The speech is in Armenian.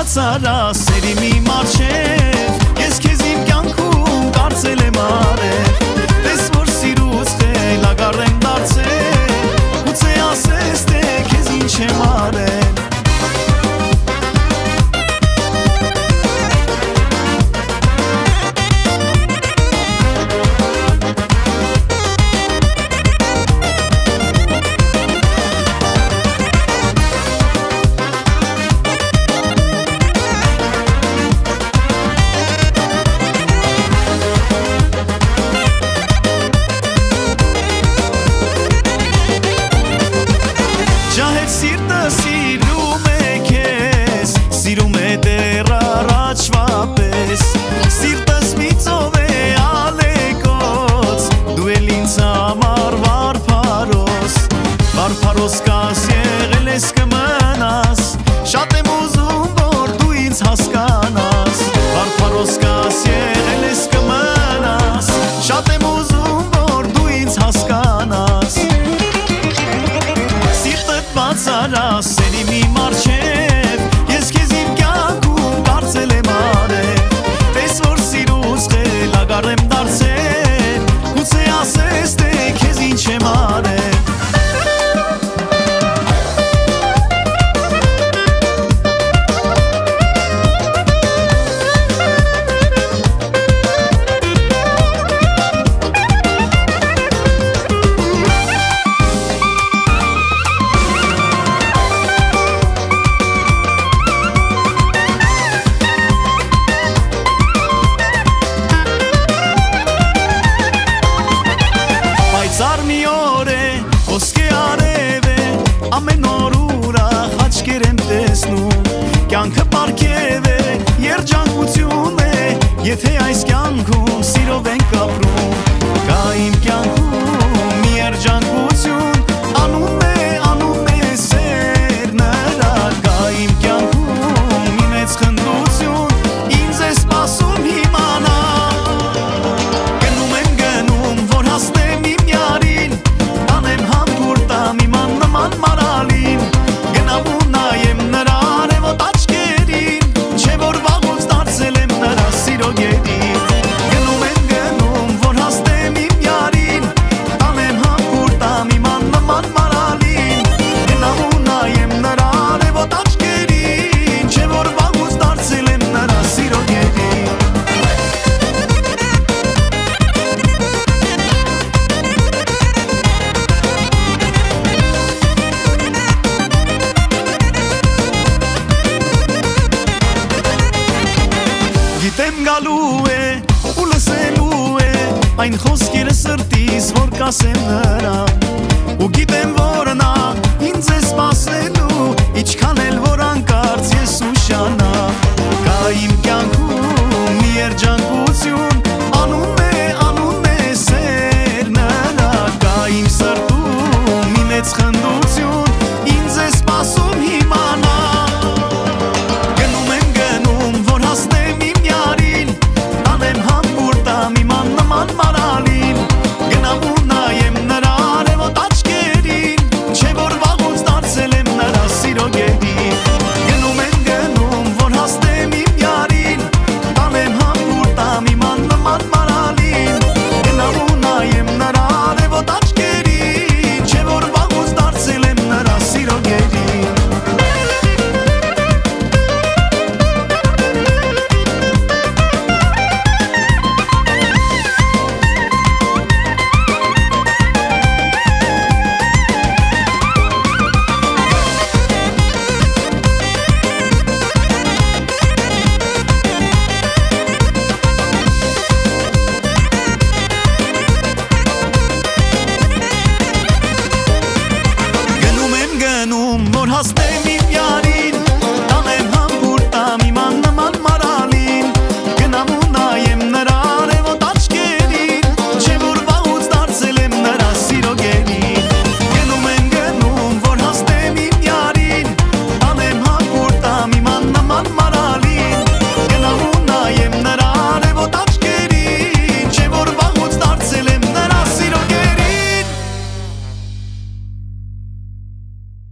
բացարա սերի մի մարչև Ես քեզ իմ կյանքում կարծել եմ արև Տես որ սիրուց խելագար եմ դարձել Գուցե ասես թե քեզ ինչ եմ արել Սիրտը սիրում է քեզ, սիրում է դեռ առաջվա պես Սիրտս մի ծով է ալեկոց, դու էլ ինձ համար վարփարոս Վարփարոս կաս եղել ես կմնաս, շատ եմ ուզում որ դու ինձ հասկանաս Վարփարոս կաս եղել ես կմնաս, շատ եմ ուզում որ դու ինձ հասկանաս Բացարա սերի մի մարչև Ես քեզ իմ կյանքում կարծել եմ արև Տես որ սիրուց խելագար եմ դարձել Գուցե ասես թե քեզ ինչ եմ արել Ծար մի օր է, ոսկե արև է, ամեն օր ուրախ աչքեր եմ տեսնում Կյանքը պարգև է, երջանկություն է, եթե այս կյանքում սիրով ենք ապրում Կա իմ կյանքում մի երջանկություն, անում է սեր նրա Կա իմ կյանքում մի մեծ խնդություն, ինձ է սպասում հիմանա Գնում եմ գնում, որ հասնեմ իմ Մարալին գնամ ու նայեմ նրա արևոտ աչքերին Չէ որ վաղուց դարձել եմ նրա սիրո գետին Գնում եմ գնում որ հասնեմ իմ յարին Տանեմ համբուր տամ իման նման մարալին Գնամ ու նայեմ նրա արևոտ աչքերին Չէ որ վաղուց դարձել եմ նրա սիրո գետին Գիտեմ գալու է ու լսելու է Այն խոսքերը սրտիս որ կասեմ նրան Ու գիտեմ որ նա ինձ է սպասելու Իչքան էլ որ անկարծ ես